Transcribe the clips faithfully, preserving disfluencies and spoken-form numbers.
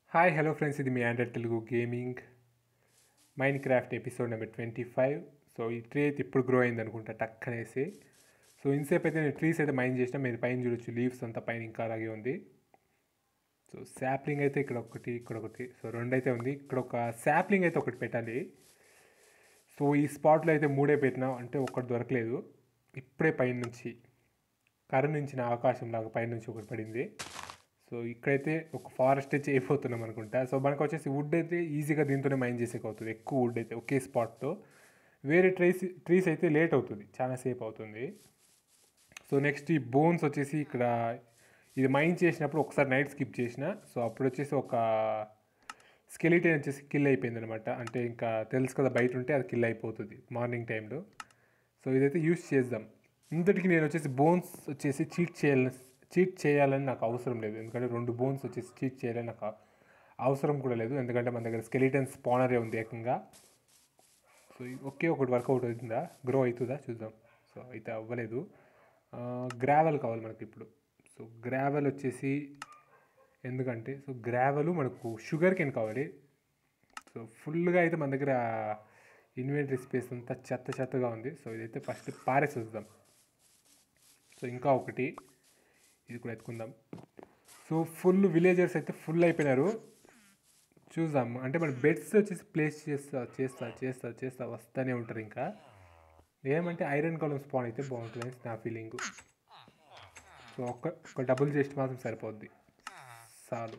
Hi hello friends, ఇది మీ Android Telugu gaming Minecraft episode number twenty five. So ఈ tree అయితే ఇప్పుడు గ్రో అయింది అనుకుంటా టక్ అనేసి. సో ఇన్సేపు అయితే నేను ట్రీస్ అయితే మైన్ చేసిన, మీరు పైన చూడొచ్చు లీవ్స్ అంతా పైన ఇంకా అలాగే ఉంది. సో శాప్లింగ్ అయితే ఇక్కడ ఒకటి ఇక్కడ ఒకటి సో రెండు అయితే ఉంది. ఇక్కడ ఒక శాప్లింగ్ అయితే ఒకటి పెట్టాలి. సో ఈ స్పాట్లో అయితే మూడే పెట్టినా అంటే ఒకటి దొరకలేదు. ఇప్పుడే పైన నుంచి కరెంట్ నుంచి నా ఆకాశం లాగా పైన నుంచి ఒకటి పడింది. సో ఇక్కడైతే ఒక ఫారెస్ట్ అయితే అయిపోతున్నాం అనుకుంటా. సో మనకు వచ్చేసి వుడ్ అయితే ఈజీగా దీంతోనే మైన్ చేసేకి అవుతుంది. ఎక్కువ వుడ్ అయితే ఒకే స్పాట్తో. వేరే ట్రీస్ ట్రీస్ అయితే లేట్ అవుతుంది, చాలా సేపు అవుతుంది. సో నెక్స్ట్ ఈ బోన్స్ వచ్చేసి ఇక్కడ ఇది మైన్ చేసినప్పుడు ఒకసారి నైట్ స్కిప్ చేసిన. సో అప్పుడు వచ్చేసి ఒక స్కెలిటన్ వచ్చేసి కిల్ అయిపోయింది అనమాట. అంటే ఇంకా తెలుసు కదా, బయట ఉంటే అది కిల్ అయిపోతుంది మార్నింగ్ టైంలో. సో ఇదైతే యూస్ చేద్దాం. ఇంతటికి నేను వచ్చేసి బోన్స్ వచ్చేసి చీట్ చేయాలని చీట్ చేయాలని నాకు అవసరం లేదు. ఎందుకంటే రెండు బోన్స్ వచ్చేసి చీట్ చేయాలని నాకు అవసరం కూడా లేదు. ఎందుకంటే మన దగ్గర స్కెలిటన్ స్పానరే ఉంది ఏకంగా. సో ఒకే ఒకటి వర్కౌట్ అవుతుందా, గ్రో అవుతుందా చూద్దాం. సో అయితే అవ్వలేదు. గ్రావెల్ కావాలి మనకి ఇప్పుడు. సో గ్రావెల్ వచ్చేసి ఎందుకంటే సో గ్రావెల్ మనకు షుగర్ కేన్ కావాలి. సో ఫుల్గా అయితే మన దగ్గర ఇన్వెంటరీ స్పేస్ అంతా చెత్త చెత్తగా ఉంది. సో ఇదైతే ఫస్ట్ పారేసి వద్దాం. సో ఇంకా ఒకటి ఇది కూడా ఎత్తుకుందాం. సో ఫుల్ విలేజర్స్ అయితే ఫుల్ అయిపోయినారు. చూద్దాం, అంటే మన బెడ్స్ వచ్చేసి ప్లేస్ చేస్తా చేస్తా చేస్తా చేస్తా వస్తూనే ఉంటారు. ఇంకా ఏమంటే ఐరన్ కాలం స్పాన్ అయితే బాగుంటుంది నా ఫీలింగు. సో ఒక్క ఒక డబుల్ చేస్ట్ మాత్రం సరిపోద్ది. సాలు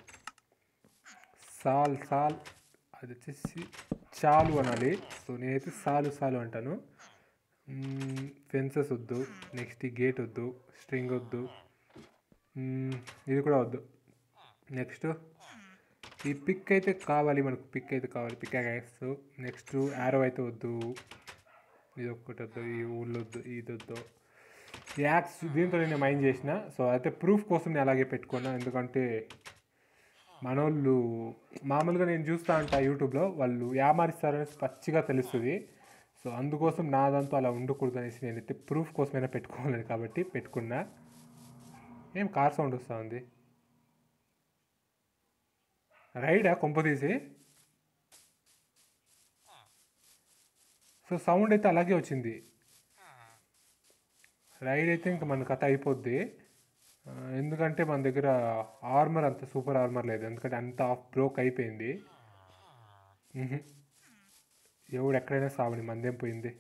సాల్ సాల్ అది వచ్చేసి చాలు అనాలి. సో నేనైతే సాలు సాలు అంటాను. ఫెన్సెస్ వద్దు, నెక్స్ట్ ఈ గేట్ వద్దు, స్ట్రింగ్ వద్దు, ఇది కూడా వద్దు. నెక్స్ట్ ఈ పిక్ అయితే కావాలి మనకు, పిక్ అయితే కావాలి, పిక్ యాక్స్. నెక్స్ట్ యారో అయితే వద్దు, ఇది ఒక్కటి వద్దు, ఈ ఊళ్ళు వద్దు, ఇది వద్దు. యాక్స్ దీంతో నేను మైండ్ చేసిన. సో అయితే ప్రూఫ్ కోసం నేను అలాగే పెట్టుకున్నా. ఎందుకంటే మనోళ్ళు మామూలుగా నేను చూస్తూ ఉంటా యూట్యూబ్లో, వాళ్ళు యామారిస్తారనేసి పచ్చిగా తెలుస్తుంది. సో అందుకోసం నాదంతా అలా ఉండకూడదు అనేసి నేనైతే ప్రూఫ్ కోసమైనా పెట్టుకోలేదు కాబట్టి పెట్టుకున్నా. ఏం కార్ సౌండ్ వస్తూ ఉంది, రైడా కొంప తీసి. సో సౌండ్ అయితే అలాగే వచ్చింది. రైడ్ అయితే ఇంకా మన కథ అయిపోద్ది. ఎందుకంటే మన దగ్గర ఆర్మర్ అంత సూపర్ ఆర్మర్ లేదు. ఎందుకంటే అంత ఆఫ్ బ్రోక్ అయిపోయింది. ఎవడు ఎక్కడైనా సావని మందేం పోయింది.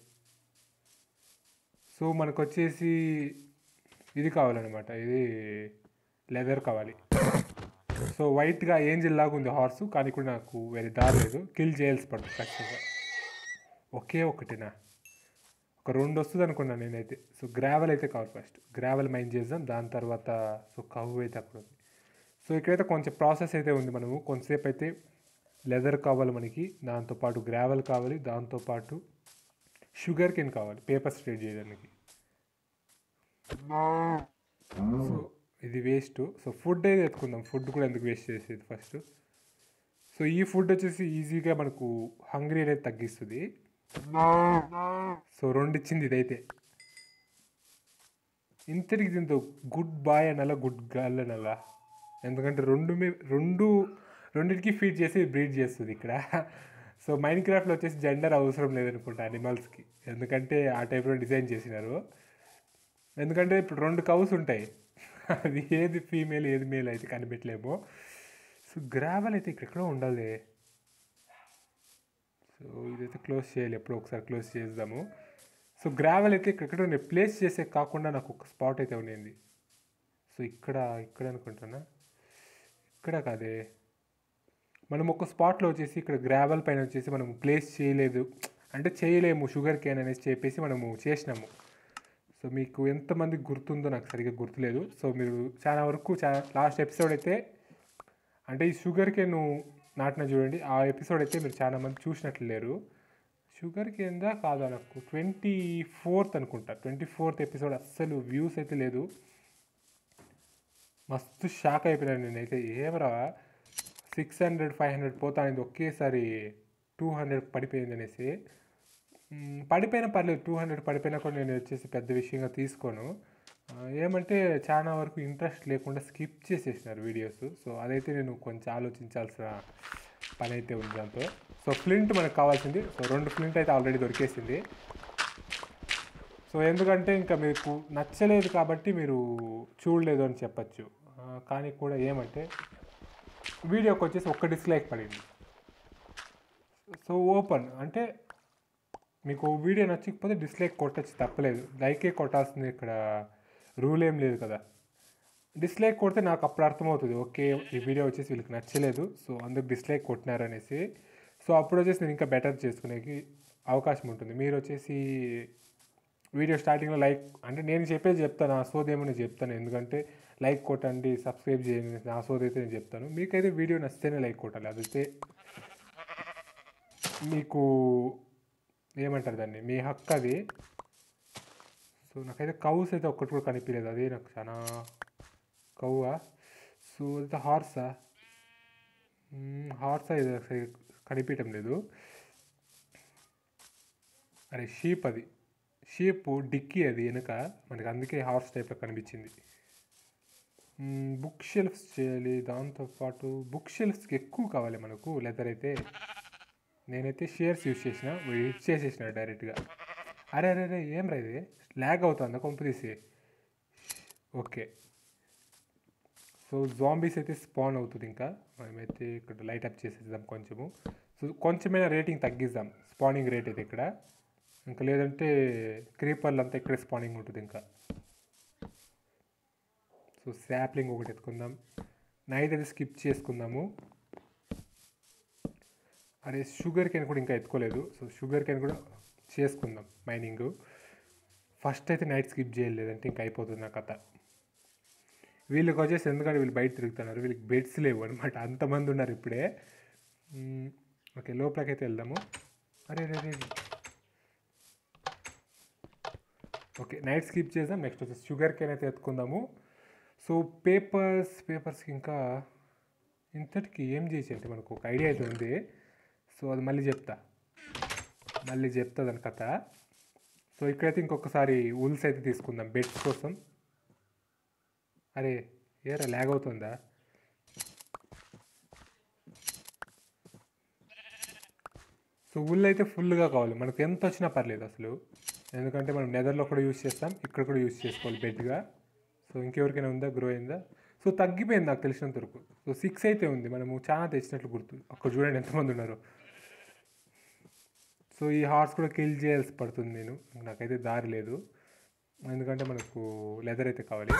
సో మనకు వచ్చేసి ఇది కావాలన్నమాట, ఇది లెదర్ కావాలి. సో వైట్గా ఏంజిల్ లాగా ఉంది హార్స్, కానీ కూడా నాకు వేరే దారి లేదు, కిల్ చేయాల్సి పడుతుంది ఖచ్చితంగా. ఒకే ఒకటినా, ఒక రెండు వస్తుంది అనుకున్నాను నేనైతే. సో గ్రావెల్ అయితే కావాలి ఫస్ట్, గ్రావెల్ మైన్ చేద్దాం. దాని తర్వాత సో కవ్వు అయితే అక్కడ ఉంది. సో ఇక్కడైతే కొంచెం ప్రాసెస్ అయితే ఉంది. మనము కొంతసేపు అయితే లెదర్ కావాలి మనకి, దాంతోపాటు గ్రావెల్ కావాలి, దాంతోపాటు షుగర్ కేన్ కావాలి పేపర్ స్ట్రేట్ చేయడానికి. సో ఇది వేస్ట్. సో ఫుడ్ అయితే ఎత్తుకుందాం. ఫుడ్ కూడా ఎందుకు వేస్ట్ చేసేది ఫస్ట్. సో ఈ ఫుడ్ వచ్చేసి ఈజీగా మనకు హంగ్రీ అనేది తగ్గిస్తుంది. సో రెండు ఇచ్చింది ఇదైతే. ఇంతటికి దీంతో గుడ్ బాయ్ అనాలా, గుడ్ గర్ల్ అనాలా, ఎందుకంటే రెండు మీ రెండు రెండింటికి ఫీడ్ చేసి బ్రీడ్ చేస్తుంది ఇక్కడ. సో మైన్ క్రాఫ్ట్లో వచ్చేసి జెండర్ అవసరం లేదనుకుంటా అనిమల్స్కి, ఎందుకంటే ఆ టైప్లో డిజైన్ చేసినారు. ఎందుకంటే ఇప్పుడు రెండు కౌస్ ఉంటాయి, అది ఏది ఫీమేల్ ఏది మేల్ అయితే కనిపెట్టలేమో. సో గ్రావెల్ అయితే ఇక్కడెక్కడో ఉండాలి. సో ఇదైతే క్లోజ్ చేయాలి, ఎప్పుడో ఒకసారి క్లోజ్ చేద్దాము. సో గ్రావెల్ అయితే ఇక్కడెక్కడో నేను ప్లేస్ చేసే కాకుండా నాకు ఒక స్పాట్ అయితే ఉండింది. సో ఇక్కడ ఇక్కడ అనుకుంటున్నా, ఇక్కడ కాదే, మనం ఒక స్పాట్లో వచ్చేసి ఇక్కడ గ్రావెల్ పైన వచ్చేసి మనం ప్లేస్ చేయలేదు, అంటే చేయలేము షుగర్ కేన్ అనేసి చెప్పేసి మనము చేసినాము. సో మీకు ఎంతమందికి గుర్తుందో నాకు సరిగ్గా గుర్తులేదు. సో మీరు చాలా వరకు చాలా లాస్ట్ ఎపిసోడ్ అయితే, అంటే ఈ షుగర్ కేన్ నాటిన చూడండి, ఆ ఎపిసోడ్ అయితే మీరు చాలా మంది చూసినట్లు లేరు. షుగర్ కేందా కాదా, నాకు ట్వంటీ ఫోర్త్ అనుకుంటా, ట్వంటీ ఫోర్త్ ఎపిసోడ్ అస్సలు వ్యూస్ అయితే లేదు. మస్తు షాక్ అయిపోయినాను నేనైతే. ఏమరా సిక్స్ హండ్రెడ్ ఫైవ్ హండ్రెడ్ పోతా అనేది ఒకేసారి టూ హండ్రెడ్ పడిపోయింది అనేసి. పడిపోయినా పర్లేదు, టూ హండ్రెడ్ పడిపోయినా కూడా నేను వచ్చేసి పెద్ద విషయంగా తీసుకోను. ఏమంటే చాలా వరకు ఇంట్రెస్ట్ లేకుండా స్కిప్ చేసేసినారు వీడియోస్. సో అదైతే నేను కొంచెం ఆలోచించాల్సిన పని అయితే ఉంది దాంతో. సో ఫ్లింట్ మనకు కావాల్సింది. సో రెండు ఫ్లింట్ అయితే ఆల్రెడీ దొరికేసింది. సో ఎందుకంటే ఇంకా మీకు నచ్చలేదు కాబట్టి మీరు చూడలేదు అని చెప్పచ్చు. కానీ కూడా ఏమంటే వీడియోకి వచ్చేసి ఒక్క డిస్లైక్ పడింది. సో ఓపెన్ అంటే మీకు వీడియో నచ్చకపోతే డిస్లైక్ కొట్టచ్చు, తప్పలేదు. లైకే కొట్టాల్సింది, ఇక్కడ రూల్ ఏం లేదు కదా. డిస్లైక్ కొడితే నాకు అప్పుడు అర్థమవుతుంది, ఓకే ఈ వీడియో వచ్చేసి వీళ్ళకి నచ్చలేదు, సో అందుకు డిస్లైక్ కొట్టినారనేసి. సో అప్పుడు వచ్చేసి నేను ఇంకా బెటర్ చేసుకునేకి అవకాశం ఉంటుంది. మీరు వచ్చేసి వీడియో స్టార్టింగ్లో లైక్ అంటే నేను చెప్పేది చెప్తాను, ఆ సోదేమో నేను చెప్తాను. ఎందుకంటే లైక్ కొట్టండి, సబ్స్క్రైబ్ చేయండి, ఆ సోది అయితే నేను చెప్తాను. మీకైతే వీడియో నచ్చితేనే లైక్ కొట్టాలి. అదైతే మీకు ఏమంటారు దాన్ని, మీ హక్కు అది. సో నాకైతే కౌస్ అయితే ఒక్కటి కూడా కనిపించలేదు, అదే నాకు చాలా కౌవా. సో అయితే హార్సా హార్సా ఇది కనిపించడం లేదు. అరే షీప్, అది షీప్ డిక్కీ అది వెనుక మనకి, అందుకే హార్స్ టైప్లో కనిపించింది. బుక్ షెల్ఫ్స్ చేయాలి, దాంతోపాటు బుక్ షెల్ఫ్స్కి ఎక్కువ కావాలి మనకు లెదర్ అయితే. నేనైతే షేర్స్ యూజ్ చేసిన, యూజ్ చేసేసిన డైరెక్ట్గా. అరే అరే అరే ఏం రా ఇది ల్యాగ్ అవుతుందా కొంప తీసి. ఓకే సో జాంబీస్ అయితే స్పాన్ అవుతుంది. ఇంకా మనమైతే ఇక్కడ లైట్ అప్ చేసేద్దాం కొంచెము. సో కొంచెమైనా రేటింగ్ తగ్గిద్దాం స్పానింగ్ రేట్ అయితే ఇక్కడ. ఇంకా లేదంటే క్రీపర్లు అంతా ఇక్కడే స్పానింగ్ ఉంటుంది ఇంకా. సో శాప్లింగ్ ఒకటి ఎత్తుకుందాం. నైట్ అయితే స్కిప్ చేసుకుందాము. అరే షుగర్ కేన్ కూడా ఇంకా ఎత్తుకోలేదు. సో షుగర్ కేన్ కూడా చేసుకుందాం మైనింగ్. ఫస్ట్ అయితే నైట్ స్కిప్ చేయలేదంటే ఇంకా అయిపోతుంది నా కథ. వీళ్ళకి వచ్చేసి ఎందుకంటే వీళ్ళు బయట తిరుగుతున్నారు, వీళ్ళకి బెడ్స్ లేవు అనమాట, అంతమంది ఉన్నారు ఇప్పుడే. ఓకే లోపలికైతే వెళ్దాము. అరే రే రే ఓకే నైట్ స్కిప్ చేద్దాం. నెక్స్ట్ వచ్చేసి షుగర్ కేన్ అయితే ఎత్తుకుందాము. సో పేపర్స్ పేపర్స్కి ఇంకా ఇంతటికి ఏం చేసి అంటే మనకు ఒక ఐడియా అయితే ఉంది. సో అది మళ్ళీ చెప్తా మళ్ళీ చెప్తా దాని కథ. సో ఇక్కడైతే ఇంకొకసారి ఉల్స్ అయితే తీసుకుందాం బెడ్స్ కోసం. అరే ఏరా ల్యాగ్ అవుతుందా. సో ఉల్ అయితే ఫుల్గా కావాలి మనకు, ఎంత వచ్చినా పర్లేదు అసలు. ఎందుకంటే మనం నెదర్లో కూడా యూజ్ చేస్తాం, ఇక్కడ కూడా యూజ్ చేసుకోవాలి బెడ్గా. సో ఇంకెవరికైనా ఉందా, గ్రో అయిందా. సో తగ్గిపోయింది నాకు తెలిసినంత వరకు. సో సిక్స్ అయితే ఉంది, మనము చాలా తెచ్చినట్లు గుర్తు. అక్కడ చూడండి ఎంతమంది ఉన్నారు. సో ఈ హార్స్ కూడా కిల్ చేయాల్సి పడుతుంది నేను, నాకైతే దారి లేదు. ఎందుకంటే మనకు లెదర్ అయితే కావాలి.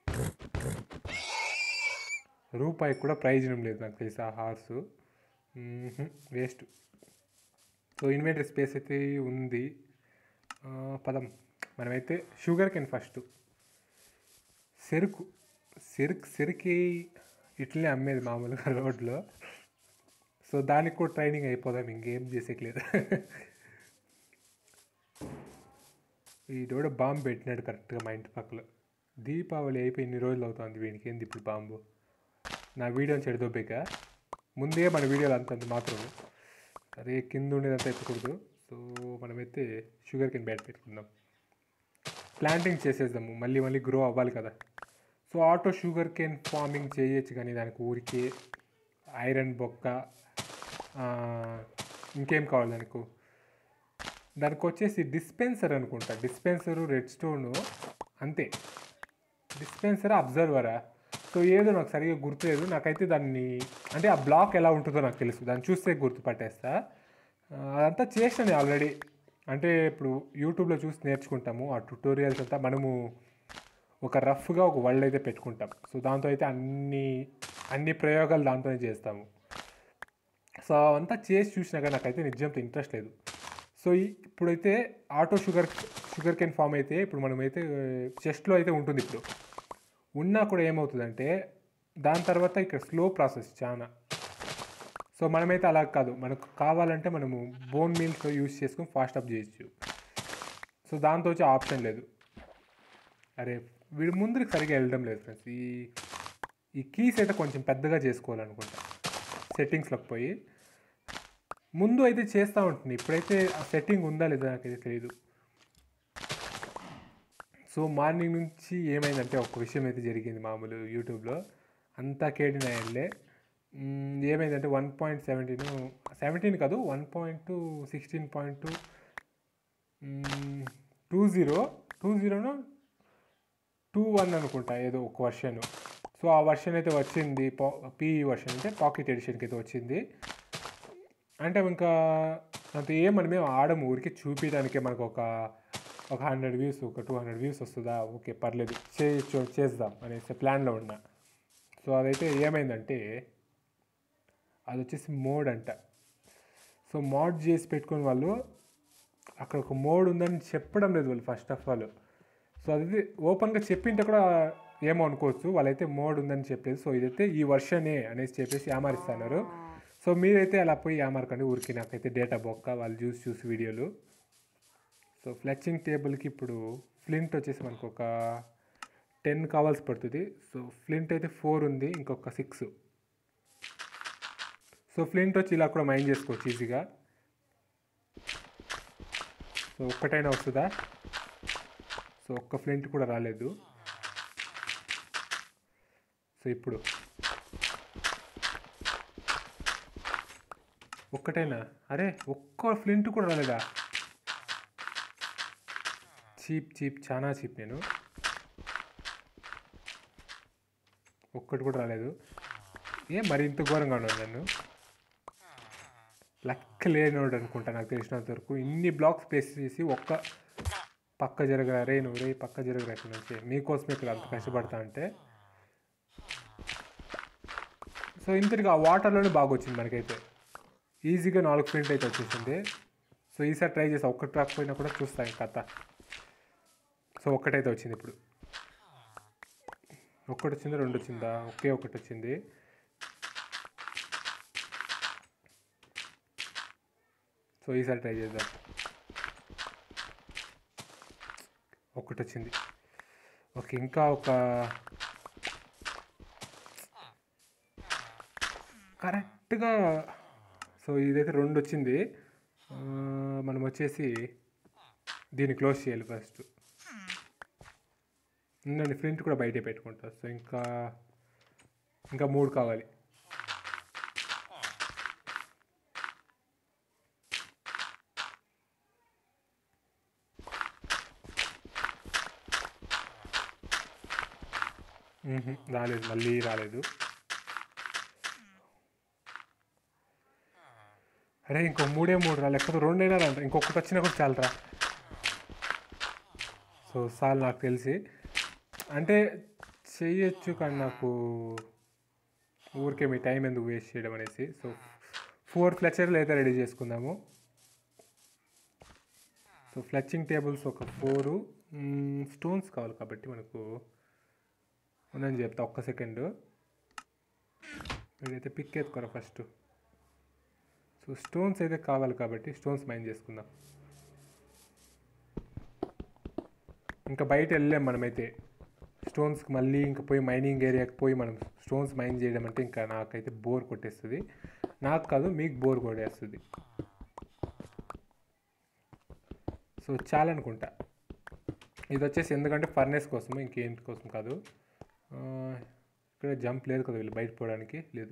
రూపాయి కూడా ప్రయోజనం లేదు నాకు తెలిసి ఆ horse, waste. So inventory space అయితే ఉంది. పదం మనమైతే షుగర్ కేన్ ఫస్ట్. చెరుకు చెరుకు చెరుకి ఇట్లనే అమ్మేది మామూలుగా రోడ్లో. సో దానికి కూడా ట్రైనింగ్ అయిపోదాం, ఇంకేం చేసేయలేదు. ఈ డోడ బాంబు పెట్టినాడు కరెక్ట్గా మా ఇంటి పక్కలో. దీపావళి అయిపోయి ఇన్ని రోజులు అవుతుంది, వీనికి ఏంది ఇప్పుడు బాంబు. నా వీడియోని చెడదొబ్బేక ముందే మన వీడియోలు అంతంత మాత్రం. అరే కింద ఉండేదంతా ఎత్తకూడదు. సో మనమైతే షుగర్ కేన్ బ్యాట్ పెట్టుకుందాం, ప్లాంటింగ్ చేసేద్దాము, మళ్ళీ మళ్ళీ గ్రో అవ్వాలి కదా. So auto sugar cane farming చేయొచ్చు, కానీ దానికి ఊరికే ఐరన్ బొక్క ఇంకేం కావాలి దానికి. దానికి వచ్చేసి డిస్పెన్సర్ అనుకుంటా, డిస్పెన్సరు రెడ్ స్టోను అంతే. డిస్పెన్సర్ అబ్జర్వరా, సో ఏదో నాకు సరిగ్గా గుర్తులేదు. నాకైతే దాన్ని అంటే ఆ బ్లాక్ ఎలా ఉంటుందో నాకు తెలుసు, దాన్ని చూస్తే గుర్తుపట్టేస్తా. అదంతా చేసాను ఆల్రెడీ. అంటే ఇప్పుడు యూట్యూబ్లో చూసి నేర్చుకుంటాము ఆ ట్యుటోరియల్స్ అంతా. మనము ఒక రఫ్గా ఒక వరల్డ్ అయితే పెట్టుకుంటాం. సో దాంతో అయితే అన్ని అన్ని ప్రయోగాలు దాంతోనే చేస్తాము. సో అంతా చేసి చూసినాక నాకైతే నిజంతో ఇంట్రెస్ట్ లేదు. సో ఇప్పుడైతే auto sugar sugar cane farm అయితే ఇప్పుడు మనమైతే చెస్ట్లో అయితే ఉంటుంది. ఇప్పుడు ఉన్నా కూడా ఏమవుతుందంటే దాని తర్వాత ఇక్కడ స్లో ప్రాసెస్ చాలా. సో మనమైతే అలా కాదు, మనకు కావాలంటే మనము బోన్ మీల్స్ యూజ్ చేసుకొని ఫాస్ట్ అప్ చేయొచ్చు. సో దాంతో వచ్చే ఆప్షన్ లేదు. అరే వీడి ముందుకు సరిగ్గా వెళ్ళడం లేదు ఫ్రెండ్స్. ఈ ఈ కీస్ అయితే కొంచెం పెద్దగా చేసుకోవాలనుకుంటా. సెట్టింగ్స్లోకి పోయి ముందు అయితే చేస్తూ ఉంటుంది, ఇప్పుడైతే ఆ సెట్టింగ్ ఉందా లేదా నాకైతే తెలియదు. సో మార్నింగ్ నుంచి ఏమైందంటే ఒక విషయం అయితే జరిగింది మామూలు యూట్యూబ్లో అంతా కేడి నైన్లే. ఏమైందంటే వన్ పాయింట్ సెవెంటీన్ సెవెంటీన్ కాదు one point two sixteen point two two zero two జీరోను టూ వన్ అనుకుంటా ఏదో ఒక వర్షన్. సో ఆ వర్షన్ అయితే వచ్చింది, పా పీఈ వర్షన్ అంటే పాకెట్ ఎడిషన్కి అయితే వచ్చింది. అంటే ఇంకా అంత ఏం మనం మేము ఆడము, ఊరికి చూపించడానికే మనకు ఒక ఒక హండ్రెడ్ వ్యూస్ ఒక టూ హండ్రెడ్ వ్యూస్ వస్తుందా, ఓకే పర్లేదు చేయొచ్చు చేద్దాం అనేసి ప్లాన్లో ఉన్నా. సో అదైతే ఏమైందంటే అది వచ్చేసి మోడ్ అంట. సో మోడ్ చేసి పెట్టుకుని వాళ్ళు అక్కడ ఒక మోడ్ ఉందని చెప్పడం లేదు వాళ్ళు ఫస్ట్ ఆఫ్ ఆల్. సో అది ఓపెన్గా చెప్పింటే కూడా ఏమో అనుకోవచ్చు, వాళ్ళైతే మోడ్ ఉందని చెప్పేది. సో ఇదైతే ఈ వర్షనే అనేసి చెప్పేసి యామారిస్తున్నారు. సో మీరైతే అలా పోయి యామారకండి, ఊరికి నాకైతే డేటా బొక్క వాళ్ళు చూసి చూసి వీడియోలు. సో ఫ్లెచింగ్ టేబుల్కి ఇప్పుడు ఫ్లింట్ వచ్చేసి మనకు ఒక టెన్ కావాల్సి పడుతుంది. సో ఫ్లింట్ అయితే ఫోర్ ఉంది, ఇంకొక సిక్స్. సో ఫ్లింట్ వచ్చి ఇలా కూడా మైండ్ చేసుకోవచ్చు ఈజీగా. సో ఒక్కటైనా వస్తుందా? సో ఒక్క ఫ్లింట్ కూడా రాలేదు. సో ఇప్పుడు ఒక్కటైనా, అరే ఒక్క ఫ్లింట్ కూడా రాలేదా? చీప్ చీప్ చాలా చీప్. నేను ఒక్కటి కూడా రాలేదు. ఏ మరి ఇంత ఘోరంగా ఉన్నాను నన్ను, లక్ లేనోడు అనుకుంటా నాకు తెలిసినంత వరకు. ఇన్ని బ్లాక్స్ ప్లేస్ చేసి ఒక్క పక్క జరగరా రే నువ్వు రే పక్క జరగరా ఇక్కడ నుంచి, మీకోసం ఇక్కడ అంత కష్టపడతా అంటే. సో ఇంతటిగా ఆ వాటర్లోనే బాగా వచ్చింది మనకైతే, ఈజీగా నాలుగు ఫ్లింట్ అయితే వచ్చేసింది. సో ఈసారి ట్రై చేసా, ఒక్కటి రాకపోయినా కూడా చూస్తాను కథ. సో ఒక్కటైతే వచ్చింది ఇప్పుడు. ఒక్కటి వచ్చిందా రెండు వచ్చిందా? ఒకే ఒకటి వచ్చింది. సో ఈసారి ట్రై చేద్దాం. ఒకటి వచ్చింది. ఓకే ఇంకా ఒక కరెక్ట్గా. సో ఇదైతే రెండు వచ్చింది. మనం వచ్చేసి దీన్ని క్లోజ్ చేయాలి ఫస్ట్. నేను ఫ్లింట్ కూడా బయటే పెట్టుకుంటా. సో ఇంకా ఇంకా మూడు కావాలి. రాలేదు, మళ్ళీ రాలేదు. అరే ఇంకో మూడే మూడు రా, లేకపోతే రెండైనా రా, ఇంకొకటి వచ్చినా కూడా చాలరా. సో చాలు నాకు తెలిసి, అంటే చెయ్యొచ్చు కానీ నాకు ఊరికే మీ టైం ఎందుకు వేస్ట్ చేయడం అనేసి. సో ఫోర్ ఫ్లెచర్లు అయితే రెడీ చేసుకుందాము. సో ఫ్లెచింగ్ టేబుల్స్ ఒక ఫోరు, స్టోన్స్ కావాలి కాబట్టి మనకు ఉందని చెప్తా. ఒక్క సెకండ్ వీడైతే పిక్ ఎత్తుకోరా ఫస్ట్. సో స్టోన్స్ అయితే కావాలి కాబట్టి స్టోన్స్ మైన్ చేసుకుందాం. ఇంకా బయట వెళ్ళాం మనమైతే స్టోన్స్కి, మళ్ళీ ఇంకా పోయి మైనింగ్ ఏరియాకి పోయి మనం స్టోన్స్ మైన్ చేయడం అంటే ఇంకా నాకైతే బోర్ కొట్టేస్తుంది. నాకు కాదు మీకు బోర్ కొట్టేస్తుంది. సో చాలా అనుకుంటా ఇది వచ్చేసి, ఎందుకంటే ఫర్నెస్ కోసం, ఇంకేంటి కోసం కాదు. ఇక్కడ జంప్ లేదు కదా వీళ్ళు బయట పోవడానికి, లేదు.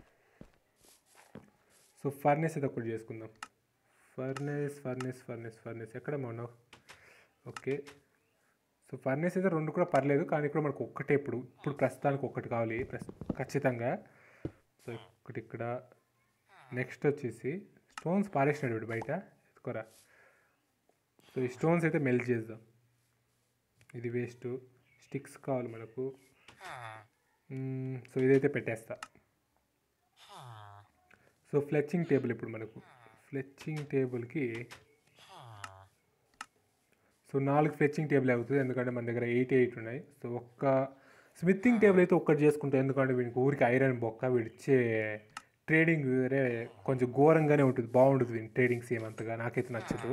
సో ఫర్నెస్ అయితే ఒకటి చేసుకుందాం. ఫర్నెస్ ఫర్నెస్ ఫర్నెస్ ఫర్నెస్ ఎక్కడ మనం? ఓకే సో ఫర్నెస్ అయితే రెండు కూడా పర్లేదు, కానీ ఇక్కడ మనకు ఒక్కటే ఇప్పుడు ఇప్పుడు ప్రస్తుతానికి ఒక్కటి కావాలి ఖచ్చితంగా. సో ఒకటి ఇక్కడ. నెక్స్ట్ వచ్చేసి స్టోన్స్ పారేసినాడు వీడు బయట, ఎత్తుకోరా. సో ఈ స్టోన్స్ అయితే మెల్ట్ చేద్దాం. ఇది వేస్ట్, స్టిక్స్ కావాలి మనకు. సో ఇదైతే పెట్టేస్తా. సో ఫ్లెచింగ్ టేబుల్ ఇప్పుడు మనకు, ఫ్లెచింగ్ టేబుల్కి సో నాలుగు ఫ్లెచింగ్ టేబుల్ అవుతుంది, ఎందుకంటే మన దగ్గర ఎయిట్ ఎయిట్ ఉన్నాయి. సో ఒక్క స్మిత్తింగ్ టేబుల్ అయితే ఒక్కటి చేసుకుంటాం, ఎందుకంటే వీడికి ఊరికి ఐరన్ బొక్క. వీడిచ్చే ట్రేడింగ్ వేరే కొంచెం ఘోరంగానే ఉంటుంది, బాగుంటుంది ట్రేడింగ్ సేమ్ అంతగా నాకైతే నచ్చదు.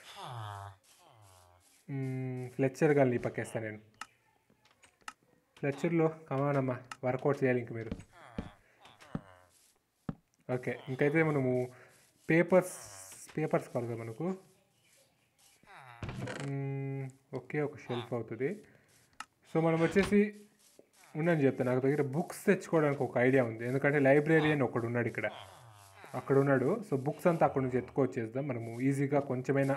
ఫ్లెక్చర్ కానీ పక్కేస్తాను నేను. ఫ్లెక్చర్లో కమానమ్మా వర్కౌట్ చేయాలి ఇంక మీరు. ఓకే ఇంకైతే మనము పేపర్స్ పేపర్స్ కావాలి కదా మనకు. ఒకే ఒక షెల్ఫ్ అవుతుంది. సో మనం వచ్చేసి ఉందని చెప్తాను, నాకు దగ్గర బుక్స్ తెచ్చుకోవడానికి ఒక ఐడియా ఉంది. ఎందుకంటే లైబ్రేరియన్ ఒకడు ఉన్నాడు ఇక్కడ, అక్కడ ఉన్నాడు. సో బుక్స్ అంతా అక్కడ నుంచి ఎత్తుకొచ్చేద్దాం, మనము ఈజీగా కొంచెమైనా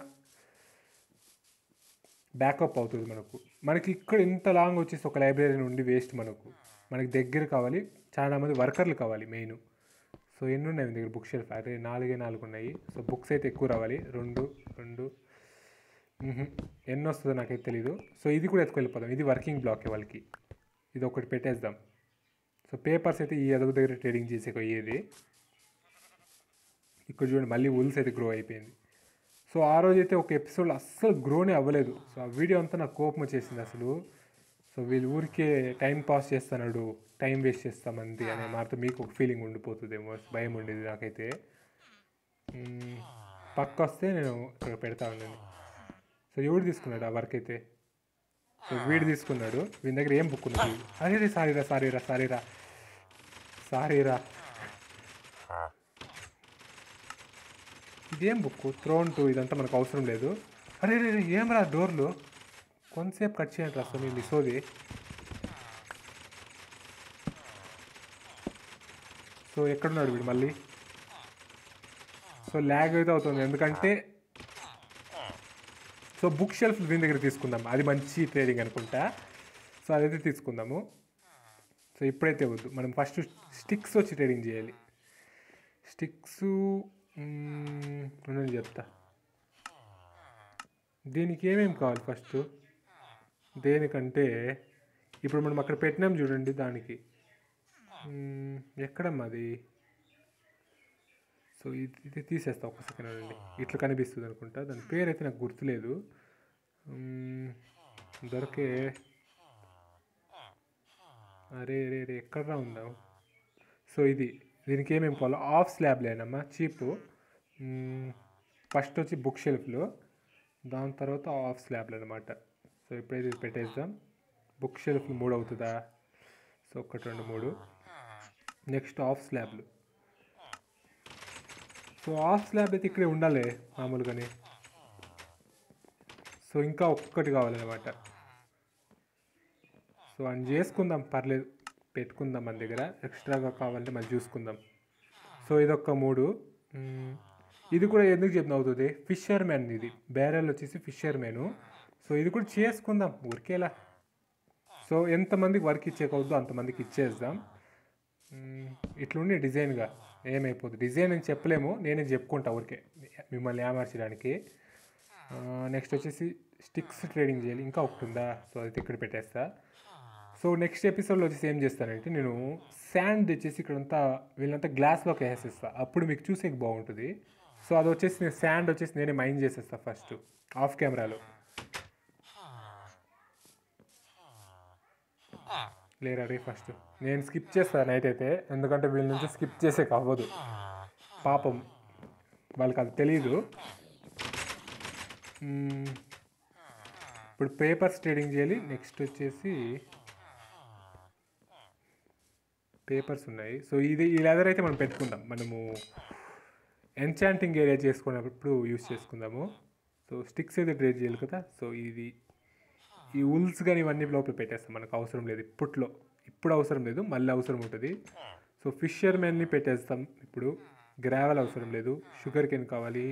బ్యాకప్ అవుతుంది మనకు. మనకి ఇక్కడ ఇంత లాంగ్ వచ్చేసి ఒక లైబ్రరీ నుండి వేస్ట్ మనకు. మనకి దగ్గర కావాలి, చాలామంది వర్కర్లు కావాలి మెయిన్. సో ఎన్ని ఉన్నాయి మీ దగ్గర బుక్ షెల్ఫ్? అదే నాలుగే నాలుగు ఉన్నాయి. సో బుక్స్ అయితే ఎక్కువ రావాలి, రెండు రెండు ఎన్ని వస్తుందో నాకైతే తెలీదు. సో ఇది కూడా ఎత్తుకెళ్ళిపోదాం, ఇది వర్కింగ్ బ్లాక్ వాళ్ళకి, ఇది ఒకటి పెట్టేద్దాం. సో పేపర్స్ అయితే ఈ అదుగు దగ్గర ట్రేడింగ్ చేసే అయ్యేది. ఇక్కడ చూడండి మళ్ళీ ఉల్స్ అయితే గ్రో అయిపోయింది. సో ఆ రోజు అయితే ఒక ఎపిసోడ్ అస్సలు గ్రోనే అవ్వలేదు. సో ఆ వీడియో అంతా నాకు కోపం వచ్చేసింది అసలు. సో వీళ్ళు ఊరికే టైం పాస్ చేస్తున్నాడు, టైం వేస్ట్ చేస్తామంది అనే మాట మీకు ఒక ఫీలింగ్ ఉండిపోతుందేమో, భయం ఉండేది నాకైతే. పక్క వస్తే నేను ఇక్కడ పెడతా ఉన్నాను. సో ఎవడు తీసుకున్నాడు ఆ వర్క్ అయితే? సో వీడు తీసుకున్నాడు. వీని దగ్గర ఏం బుక్ ఉన్నది? అరే రే సారీరా సారీరా సారీరా సారీరా ఇదేం బుక్? థ్రోన్ టూ, ఇదంతా మనకు అవసరం లేదు. అరే రే ఏం రా డోర్లు కొంతసేపు కట్ చేయండి రా. సో నేను మిసోది. సో ఎక్కడున్నాడు వీడు మళ్ళీ? సో ల్యాగ్ అయితే అవుతుంది ఎందుకంటే, సో బుక్ షెల్ఫ్ దీని దగ్గర తీసుకుందాం, అది మంచి ట్రేడింగ్ అనుకుంటా. సో అదైతే తీసుకుందాము. సో ఇప్పుడైతే వద్దు, మనం ఫస్ట్ స్టిక్స్ వచ్చి ట్రేడింగ్ చేయాలి. స్టిక్స్ నేను చెప్తా దీనికి ఏమేమి కావాలి ఫస్ట్. దేనికంటే ఇప్పుడు మనం అక్కడ పెట్టినాం చూడండి, దానికి ఎక్కడమ్మా అది? సో ఇది ఇది తీసేస్తా ఒక్క సెకండ్ అండి, ఇట్లా కనిపిస్తుంది అనుకుంటా. దాని పేరు అయితే నాకు గుర్తులేదు, దొరికే. అరే రే రే ఎక్కడరా ఉందాం? సో ఇది దీనికి ఏమేమి కావాలో ఆఫ్ స్లాబ్ లేనమ్మా, చీపు. ఫస్ట్ వచ్చి బుక్ షెల్ఫ్లో, దాని తర్వాత ఆఫ్ స్లాబ్లు అనమాట. సో ఇప్పుడైతే ఇది పెట్టేద్దాం. బుక్ షెల్ఫ్లు మూడు అవుతుందా? సో ఒకటి రెండు మూడు. నెక్స్ట్ ఆఫ్ స్లాబ్లు. సో ఆఫ్ స్లాబ్ అయితే ఇక్కడే ఉండాలి మామూలుగానే. సో ఇంకా ఒక్కటి కావాలన్నమాట. సో అని చేసుకుందాం, పర్లేదు పెట్టుకుందాం మన దగ్గర. ఎక్స్ట్రాగా కావాలంటే మళ్ళీ చూసుకుందాం. సో ఇదొక్క మూడు. ఇది కూడా ఎందుకు చెప్పిన అవుతుంది, ఫిషర్ మ్యాన్. ఇది బ్యారెల్ వచ్చేసి ఫిషర్ మ్యాను. సో ఇది కూడా చేసుకుందాం ఊరికేలా. సో ఎంతమందికి వర్క్ ఇచ్చేకవద్దు అంతమందికి ఇచ్చేద్దాం. ఇట్లుండి డిజైన్గా ఏమైపోద్ది, డిజైన్ అని చెప్పలేము, నేనే చెప్పుకుంటా ఊరికే మిమ్మల్ని ఏమార్చడానికి. నెక్స్ట్ వచ్చేసి స్టిక్స్ ట్రేడింగ్ చేయాలి, ఇంకా ఒకటి ఉందా? సో అది ఇక్కడ పెట్టేస్తా. సో నెక్స్ట్ ఎపిసోడ్లో వచ్చేసి ఏం చేస్తానంటే, నేను శాండ్ తెచ్చేసి ఇక్కడంతా వీళ్ళంతా గ్లాస్లోకి వేసేస్తా, అప్పుడు మీకు చూసేకి బాగుంటుంది. సో అది వచ్చేసి నేను శాండ్ వచ్చేసి నేనే మైన్ చేసేస్తా ఫస్ట్ ఆఫ్ కెమెరాలో. లేరా రే ఫస్ట్ నేను స్కిప్ చేస్తాను నైట్ అయితే, ఎందుకంటే వీళ్ళ నుంచి స్కిప్ చేసేకి అవ్వదు, పాపం వాళ్ళకి అది తెలీదు. ఇప్పుడు పేపర్స్ ట్రేడింగ్ చేయాలి. నెక్స్ట్ వచ్చేసి పేపర్స్ ఉన్నాయి. సో ఇది ఈ లెదర్ అయితే మనం పెట్టుకుందాం, మనము ఎన్చాంటింగ్ ఏరియా చేసుకున్నప్పుడు యూస్ చేసుకుందాము. సో స్టిక్స్ అయితే ట్రేడ్ చేయాలి కదా. సో ఇది ఈ ఉల్స్ కానీ ఇవన్నీ లోపల పెట్టేస్తాం, మనకు అవసరం లేదు ఇప్పట్లో, ఇప్పుడు అవసరం లేదు, మళ్ళీ అవసరం ఉంటుంది. సో ఫిషర్ మ్యాన్ని పెట్టేస్తాం ఇప్పుడు. గ్రావెల్ అవసరం లేదు, షుగర్ కేన్ కావాలి.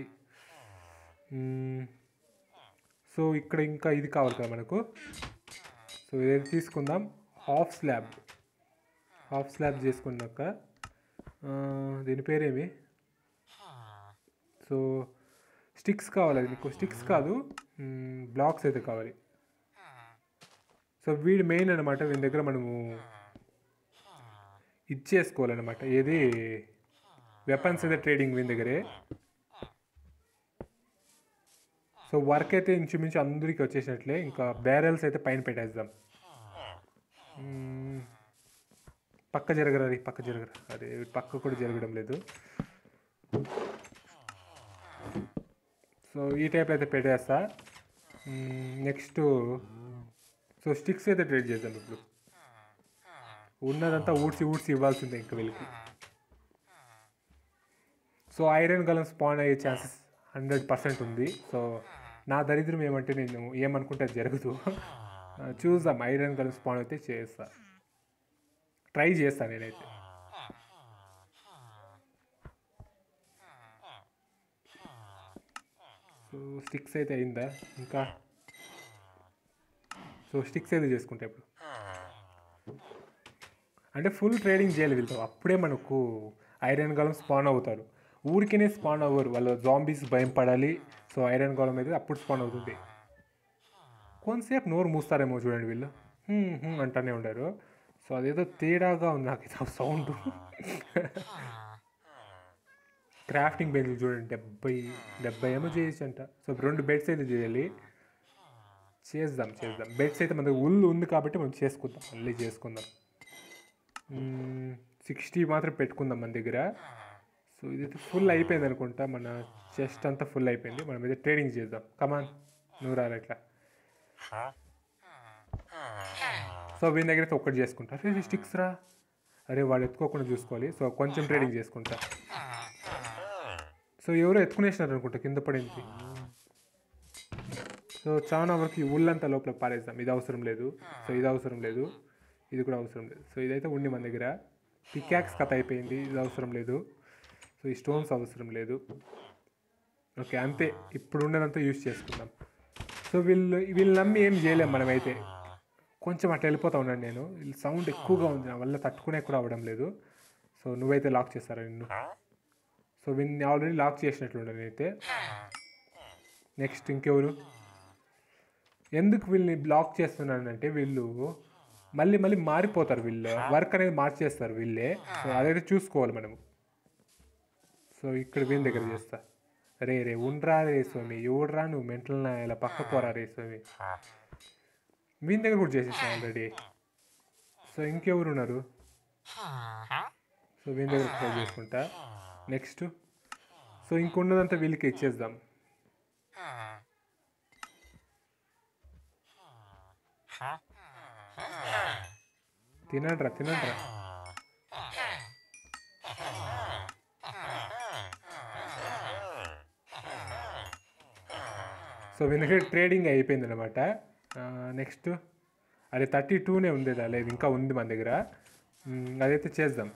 సో ఇక్కడ ఇంకా ఇది కావాలి కదా మనకు. సో ఇది తీసుకుందాం. హాఫ్ స్లాబ్ హాఫ్ స్లాబ్ చేసుకున్నాక దీని పేరేమి? సో స్టిక్స్ కావాలి, అది మీకు స్టిక్స్ కాదు బ్లాక్స్ అయితే కావాలి. సో వీడి మెయిన్ అనమాట, వీని దగ్గర మనము ఇది చేసుకోవాలన్నమాట, ఏది వెపన్స్ అయితే ట్రేడింగ్ వీని దగ్గరే. సో వర్క్ అయితే ఇంచుమించు అందరికీ వచ్చేసినట్లే, ఇంకా బ్యారెల్స్ అయితే పైన పెట్టేద్దాం. పక్క జరగరా, అది పక్క జరగరా, అదే పక్క కూడా జరగడం లేదు. సో ఈ టైప్ అయితే పెట్టేస్తా. నెక్స్ట్ సో స్టిక్స్ అయితే ట్రేడ్ చేద్దాం. ఇప్పుడు ఉన్నదంతా ఊడ్చి ఊడ్చి ఇవ్వాల్సిందే ఇంకా వీళ్ళకి. సో ఐరన్ గలం స్పాన్ అయ్యే ఛాన్సెస్ హండ్రెడ్ పర్సెంట్ ఉంది. సో నా దరిద్రం ఏమంటే నేను ఏమనుకుంటే అది జరగదు. చూద్దాం, ఐరన్ గోలెమ్ స్పాన్ అయితే చేస్తా, ట్రై చేస్తాను నేనైతే. సో స్టిక్స్ అయితే అయిందా ఇంకా? సో స్టిక్స్ అయితే చేసుకుంటా ఇప్పుడు. అంటే ఫుల్ ట్రేడింగ్ చేయాలి వీళ్ళతో, అప్పుడే మనకు ఐరన్ గోలెమ్ స్పాన్ అవుతారు. ఊరికేనే స్పాన్ అవ్వరు, వాళ్ళు జాంబీస్ భయం పడాలి. సో ఐరన్ గోలెమ్ అయితే అప్పుడు స్పాన్ అవుతుంది. కొంతసేపు నోరు మూస్తారేమో చూడండి వీళ్ళు, అంటానే ఉంటారు. సో అదేదో తేడాగా ఉంది నాకు ఇది సౌండ్. క్రాఫ్టింగ్ బెంచ్ చూడండి, డెబ్బై డెబ్బై ఏమో చేయొచ్చు అంట. సో రెండు బెడ్స్ అయితే చేయాలి, చేద్దాం చేద్దాం. బెడ్స్ అయితే మనకు ఉల్లు ఉంది కాబట్టి మనం చేసుకుందాం, మళ్ళీ చేసుకుందాం. సిక్స్టీ మాత్రం పెట్టుకుందాం మన దగ్గర. సో ఇదైతే ఫుల్ అయిపోయింది అనుకుంటా, మన చెస్ట్ అంతా ఫుల్ అయిపోయింది. మనం అయితే ట్రేడింగ్ చేద్దాం. కమాన్, నువ్వు రాలి అట్లా. సో వీని దగ్గర అయితే ఒక్కటి చేసుకుంటా. అరే స్టిక్స్ రా, అరే వాడు ఎత్తుకోకుండా చూసుకోవాలి. సో కొంచెం ట్రేడింగ్ చేసుకుంటా. సో ఎవరో ఎత్తుకునేసినారు అనుకుంటా, కింద పడింది. సో చాలా వరకు ఊళ్ళంతా లోపల పారేద్దాం, ఇది అవసరం లేదు. సో ఇది అవసరం లేదు, ఇది కూడా అవసరం లేదు. సో ఇదైతే ఉండి మన దగ్గర. పికాక్స్ కథ అయిపోయింది, ఇది అవసరం లేదు. సో ఈ స్టోన్స్ అవసరం లేదు. ఓకే అంతే, ఇప్పుడు ఉన్నదంతా యూజ్ చేసుకుందాం. సో వీళ్ళు వీళ్ళు నమ్మి ఏం చేయలేం మనమైతే. కొంచెం అట్లా వెళ్ళిపోతా ఉన్నాను నేను, వీళ్ళు సౌండ్ ఎక్కువగా ఉంది, నా వల్ల తట్టుకునే కూడా అవ్వడం లేదు. సో నువ్వైతే లాక్ చేస్తారా నిన్ను? సో వీళ్ళని ఆల్రెడీ లాక్ చేసినట్లుండే నేనైతే. నెక్స్ట్ ఇంకెవరు? ఎందుకు వీళ్ళని బ్లాక్ చేస్తున్నానంటే వీళ్ళు మళ్ళీ మళ్ళీ మారిపోతారు, వీళ్ళు వర్క్ అనేది మార్చేస్తారు వీళ్ళే. సో అదైతే చూసుకోవాలి మనము. సో ఇక్కడ వీని దగ్గర చేస్తా. రే రే ఉండ్రా రే స్వామి, ఎవడ్రా నువ్వు మెంటల్ నా, ఇలా పక్క పోరా రే స్వామి. వీని దగ్గర కూడా చేసేసాను ఆల్రెడీ. సో ఇంకెవరు ఉన్నారు? సో వీని దగ్గర ట్రై చేసుకుంటా. నెక్స్ట్ సో ఇంకొన్నదంతా వీళ్ళకి ఇచ్చేద్దాం. తినండ్రా తినండ్రా. సో వీళ్ళకి ట్రేడింగ్ అయిపోయింది అనమాట. నెక్స్ట్ అదే థర్టీ టూనే ఉండేదా, లేదు ఇంకా ఉంది మన దగ్గర. అదైతే చేద్దాం.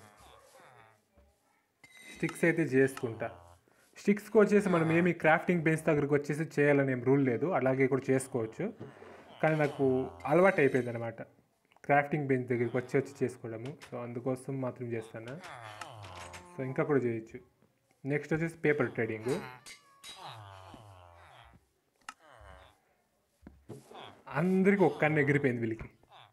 స్టిక్స్ అయితే చేసుకుంటా. స్టిక్స్కి వచ్చేసి మనం ఏమి క్రాఫ్టింగ్ బెంచ్ దగ్గరికి వచ్చేసి చేయాలని ఏం రూల్ లేదు, అలాగే కూడా చేసుకోవచ్చు. కానీ నాకు అలవాటు అయిపోయింది అనమాట క్రాఫ్టింగ్ బెంచ్ దగ్గరికి వచ్చి వచ్చి చేసుకోవడము. సో అందుకోసం మాత్రం చేస్తాను. సో ఇంకా కూడా చేయొచ్చు. నెక్స్ట్ వచ్చేసి పేపర్ ట్రేడింగ్. అందరికీ ఒక్కనే ఎగిరిపోయింది వీళ్ళకి.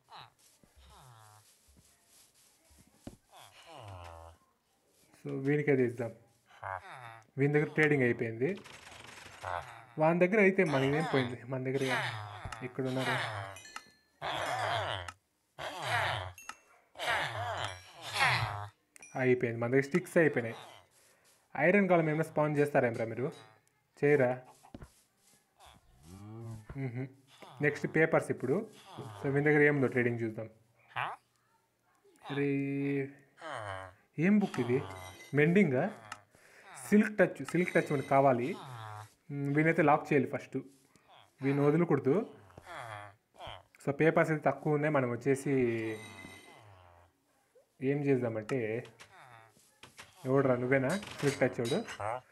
సో వీనికి అది ఇద్దాం. వీని దగ్గర ట్రేడింగ్ అయిపోయింది. వాని దగ్గర అయితే మనకేం పోయింది, మన దగ్గర ఇక్కడ ఉన్నారు. అయిపోయింది మన దగ్గర, స్టిక్స్ అయిపోయినాయి. ఐరన్ గోలెమ్ ఏమైనా స్పాన్ చేస్తారేమరా మీరు? చేయరా? నెక్స్ట్ పేపర్స్ ఇప్పుడు. సో వీని దగ్గర ఏముందో ట్రేడింగ్ చూద్దాం. అరే ఏం బుక్ ఇది? మెండింగా? సిల్క్ టచ్, సిల్క్ టచ్ మనకు కావాలి. వీనైతే లాక్ చేయాలి ఫస్ట్, వీని వదలకూడదు. సో పేపర్స్ అయితే తక్కువ ఉన్నాయి, మనం వచ్చేసి ఏం చేద్దామంటే, ఎవడరా నువ్వేనా సిల్క్ టచ్? ఎవడు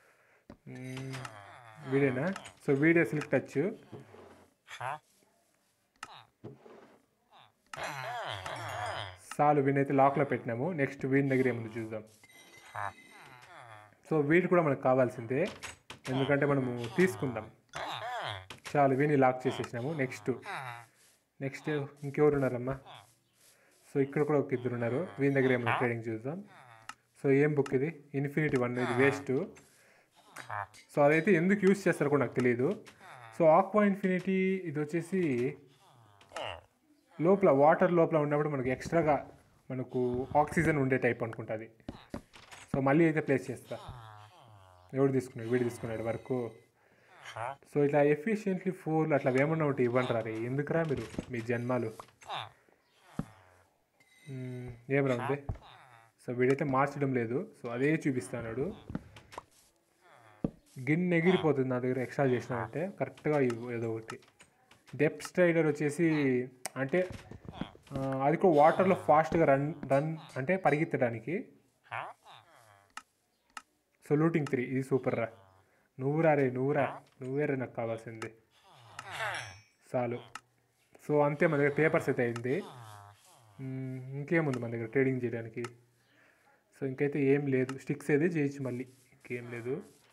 వీడేనా? సో వీడే సిల్క్ టచ్. చాలు, వీనైతే లాక్లో పెట్టినాము. నెక్స్ట్ వీడి దగ్గర ఏముంది చూద్దాం. సో వీడి కూడా మనకు కావాల్సిందే, ఎందుకంటే మనము తీసుకుందాం. చాలు, వీని లాక్ చేసేసినాము. నెక్స్ట్ నెక్స్ట్ ఇంకెవరు ఉన్నారమ్మా? సో ఇక్కడ కూడా ఒక ఇద్దరు ఉన్నారు. వీని దగ్గర ఏమైనా ట్రేడింగ్ చూద్దాం. సో ఏం బుక్ ఇది? ఇన్ఫినిటీ వన్, ఇది వేస్ట్. సో అదైతే ఎందుకు యూజ్ చేస్తారో కూడా నాకు తెలియదు. సో ఆక్వా ఇన్ఫినిటీ ఇది వచ్చేసి లోపల వాటర్ లోపల ఉన్నప్పుడు మనకు ఎక్స్ట్రాగా మనకు ఆక్సిజన్ ఉండే టైప్ అనుకుంటుంది. సో మళ్ళీ అయితే ప్లేస్ చేస్తా. ఎవడు తీసుకున్నాడు? వీడు తీసుకున్నాడు వరకు. సో ఇట్లా ఎఫిషియెంట్లీ ఫోర్లు అట్లా ఏమన్నా ఒకటి ఇవ్వండి రా. ఎందుకురా మీరు మీ జన్మాలు? ఏమరా ఉంది? సో వీడైతే మార్చడం లేదు, సో అదే చూపిస్తున్నాడు. గిన్నె ఎగిరిపోతుంది నా దగ్గర ఎక్స్ట్రా చేసినానంటే కరెక్ట్గా ఏదో ఒకటి. డెప్త్ స్ట్రైడర్ వచ్చేసి అంటే అది కూడా వాటర్లో ఫాస్ట్గా రన్ రన్ అంటే పరిగెత్తడానికి. సో లూటింగ్ త్రీ ఇది సూపర్ రా. నువ్వురా రే నువ్వురా నువ్వేరే నాకు కావాల్సింది చాలు. సో అంతే మన దగ్గర పేపర్స్ అయితే అయింది. ఇంకేముంది మన దగ్గర ట్రేడింగ్ చేయడానికి? సో ఇంకైతే ఏం లేదు. స్టిక్స్ అయితే చేయొచ్చు మళ్ళీ, ఇంకేం లేదు.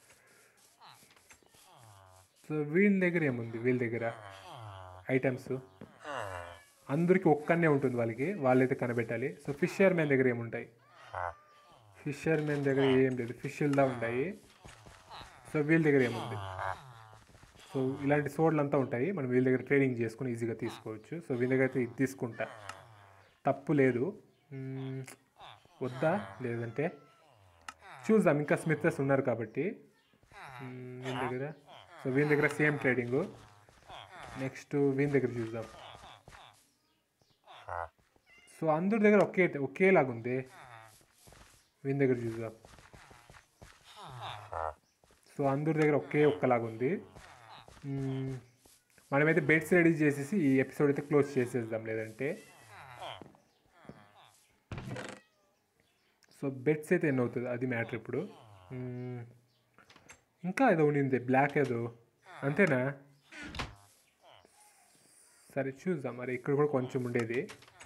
సో వీళ్ళ దగ్గర ఏముంది? వీళ్ళ దగ్గర ఐటమ్స్ అందరికీ ఒక్కనే ఉంటుంది, వాళ్ళకి వాళ్ళైతే కనబెట్టాలి. సో ఫిషర్ మ్యాన్ దగ్గర ఏముంటాయి? ఫిషర్ మ్యాన్ దగ్గర ఏం లేదు, ఫిష్ల్లా ఉంటాయి. సో వీళ్ళ దగ్గర ఏముంది? సో ఇలాంటి సోడ్లు అంతా ఉంటాయి, మనం వీళ్ళ దగ్గర ట్రేడింగ్ చేసుకుని ఈజీగా తీసుకోవచ్చు. సో వీళ్ళ దగ్గర అయితే ఇది తీసుకుంటా, తప్పు లేదు. వద్దా లేదంటే చూద్దాం, ఇంకా స్మితర్స్ ఉన్నారు కాబట్టి వీళ్ళ దగ్గర. సో వీళ్ళ దగ్గర సేమ్ ట్రేడింగు. నెక్స్ట్ వీళ్ళ దగ్గర చూద్దాం. సో అందరి దగ్గర ఒకే ఒకేలాగా ఉంది, వీళ్ళ దగ్గర చూద్దాం. సో అందరి దగ్గర ఒకే ఒక్కలాగా ఉంది. మనమైతే బెడ్స్ రెడీ చేసేసి ఈ ఎపిసోడ్ అయితే క్లోజ్ చేసేద్దాం లేదంటే. సో బెడ్స్ అయితే ఎన్ని అవుతుంది అది మ్యాటర్ ఇప్పుడు. ఇంకా ఏదో ఉండింది బ్లాక్ ఏదో, అంతేనా? సరే చూద్దాం. మరి ఇక్కడ కూడా కొంచెం ఉండేది.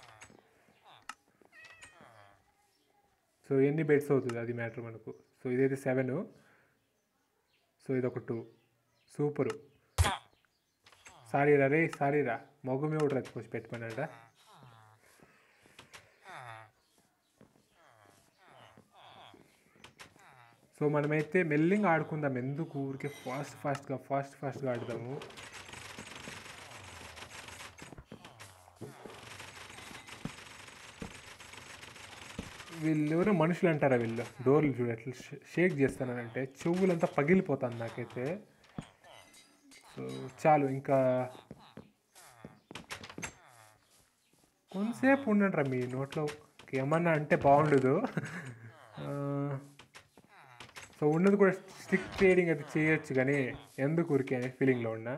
సో ఎన్ని బెడ్స్ అవుతుంది అది మ్యాటర్ మనకు. సో ఇదైతే సెవెన్. సో ఇదొక టూ. సూపరు. సారీరా రే సారీరా, మొగ్గు మీద రచ్చుకొచ్చి పెట్టుకున్నాడా. సో మనమైతే మెల్లింగా ఆడుకుందాం, ఎందుకు ఊరికే ఫాస్ట్ ఫాస్ట్గా ఫాస్ట్ ఫాస్ట్గా ఆడదాము. వీళ్ళు ఎవరో మనుషులు అంటారా? వీళ్ళు డోర్లు చూడ ఎట్లా షేక్ చేస్తానంటే చెవులంతా పగిలిపోతాను నాకైతే. సో చాలు, ఇంకా కొంతసేపు ఉండండిరా మీ నోట్లో ఏమన్నా అంటే బాగుండదు. సో ఉన్నది కూడా స్టిక్ ట్రేడింగ్ అయితే చేయొచ్చు, కానీ ఎందుకు ఊరికే అనే ఫీలింగ్లో ఉన్నా.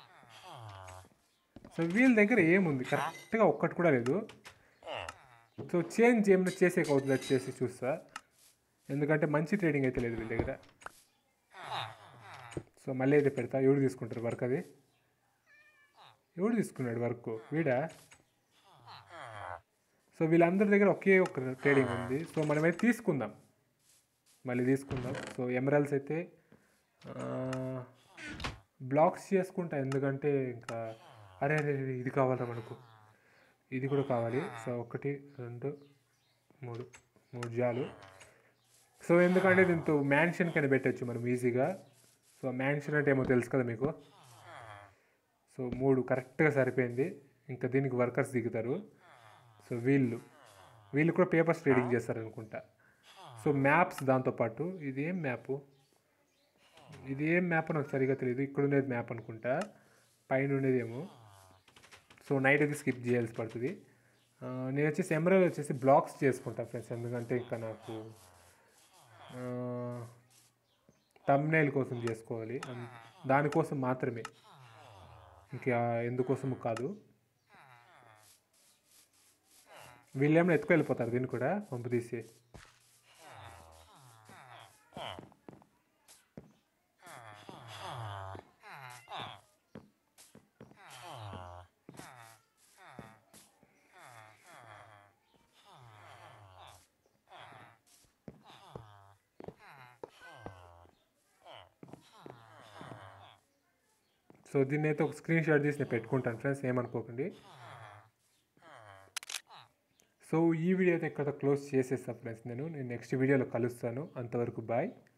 సో వీళ్ళ దగ్గర ఏముంది? కరెక్ట్గా ఒక్కటి కూడా లేదు. సో చేంజ్ ఏమైనా చేసేక అవుతుంది అది చేసి చూస్తా, ఎందుకంటే మంచి ట్రేడింగ్ అయితే లేదు వీళ్ళ దగ్గర. సో మళ్ళీ అయితే పెడతా. ఎవడు తీసుకుంటారు వర్క్? అది ఎవడు తీసుకున్నాడు వర్క్? వీడా? సో వీళ్ళందరి దగ్గర ఒకే ఒక ట్రేడింగ్ ఉంది. సో మనమైతే తీసుకుందాం, మళ్ళీ తీసుకుందాం. సో ఎమరాల్స్ అయితే బ్లాక్స్ చేసుకుంటా, ఎందుకంటే ఇంకా అరే అరే ఇది కావాలా మనకు, ఇది కూడా కావాలి. సో ఒకటి రెండు మూడు మూడు జాలు. సో ఎందుకంటే దీంతో మ్యాన్షన్ కన్నా పెట్టచ్చు మనం ఈజీగా. సో మ్యాన్షన్ అంటే ఏమో తెలుసు కదా మీకు. సో మూడు కరెక్ట్గా సరిపోయింది. ఇంకా దీనికి వర్కర్స్ దిగుతారు. సో వీళ్ళు వీళ్ళు కూడా పేపర్స్ ట్రేడింగ్ చేస్తారు అనుకుంటా. సో మ్యాప్స్ దాంతోపాటు, ఇది ఏం మ్యాపు? ఇది ఏం మ్యాప్ నాకు సరిగా తెలియదు. ఇక్కడ ఉండేది మ్యాప్ అనుకుంటా, పైన ఉండేదేమో. సో నైట్ అయితే స్కిప్ చేయాల్సి పడుతుంది. నేను వచ్చేసి ఎమరాల్డ్ వచ్చేసి బ్లాక్స్ చేసుకుంటాను ఫ్రెండ్స్, ఎందుకంటే ఇంకా నాకు థంబ్నెయిల్ కోసం చేసుకోవాలి, దానికోసం మాత్రమే, ఇంకా ఎందుకోసము కాదు. వీళ్ళేమో ఎత్తుకెళ్ళిపోతారు దీన్ని కూడా పంపు తీసి. సో దీన్ని అయితే ఒక స్క్రీన్ షాట్ తీసి నేను పెట్టుకుంటాను ఫ్రెండ్స్, ఏమనుకోకండి. సో ఈ వీడియో అయితే ఇక్కడ క్లోజ్ చేసేస్తాను ఫ్రెండ్స్. నేను నేను నెక్స్ట్ వీడియోలో కలుస్తాను. అంతవరకు బాయ్.